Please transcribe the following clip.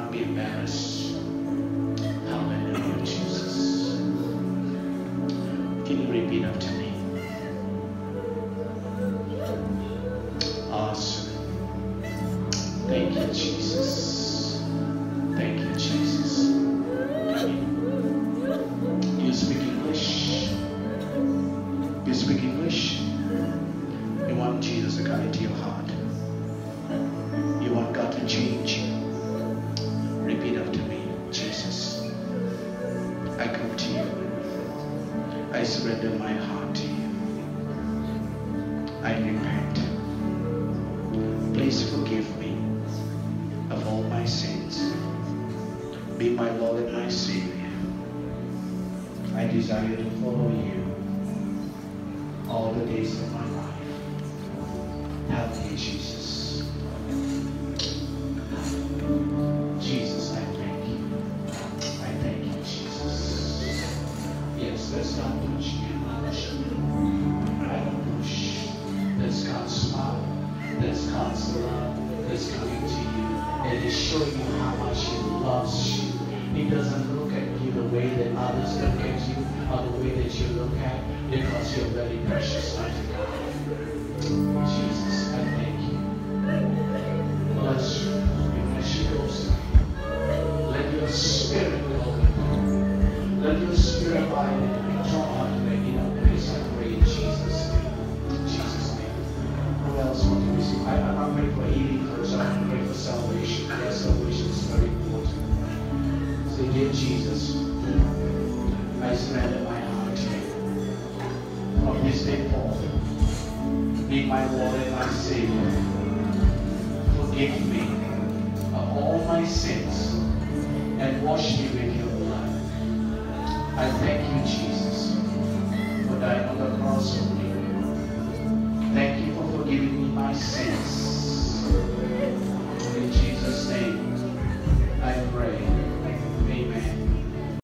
not be embarrassed. Hallelujah, Jesus. Can you repeat after me? Awesome. Thank you, Jesus. Thank you, Jesus. You speak English? You speak English? You want Jesus to come into your heart? You want God to change you? Repeat after me. Jesus, I come to you. I surrender my heart to you. I repent. Please forgive me of all my sins. Be my Lord and my Savior. I desire to follow you all the days of my life. Help me, Jesus. Jesus, I thank you. I thank you, Jesus. Yes, let's not push. I don't push. Let's God's smile. That's God's love. That's coming to you. And it's showing you how much He loves you. He doesn't look at you the way that others look at you or the way that you look at, because you're very precious unto God. Jesus, I thank you. Bless you. As she goes now, let your spirit go. Let your spirit abide in your heart today. You know, please, I pray in Jesus' name. In Jesus' name. Who else want to receive? I'm not praying for healing first. I'm praying for salvation. Yes, salvation is very important. Say, dear Jesus, I surrender my heart to you. From this day forth, be my Lord and my Savior. Forgive me of all my sins and wash me with your blood. I thank you, Jesus, for dying on the cross for me. Thank you for forgiving me my sins.